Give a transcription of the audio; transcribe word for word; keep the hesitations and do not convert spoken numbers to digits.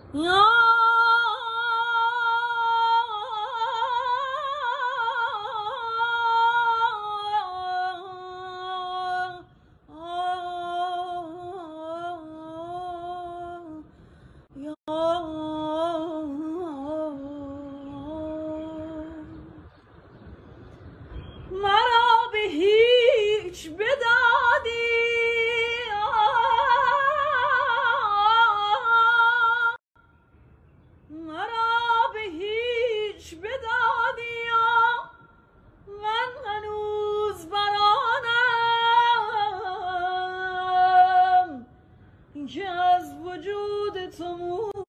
یا مرا به هیچ بدادی مرا به هیچ بدادی من هنوز برانم که از وجود تو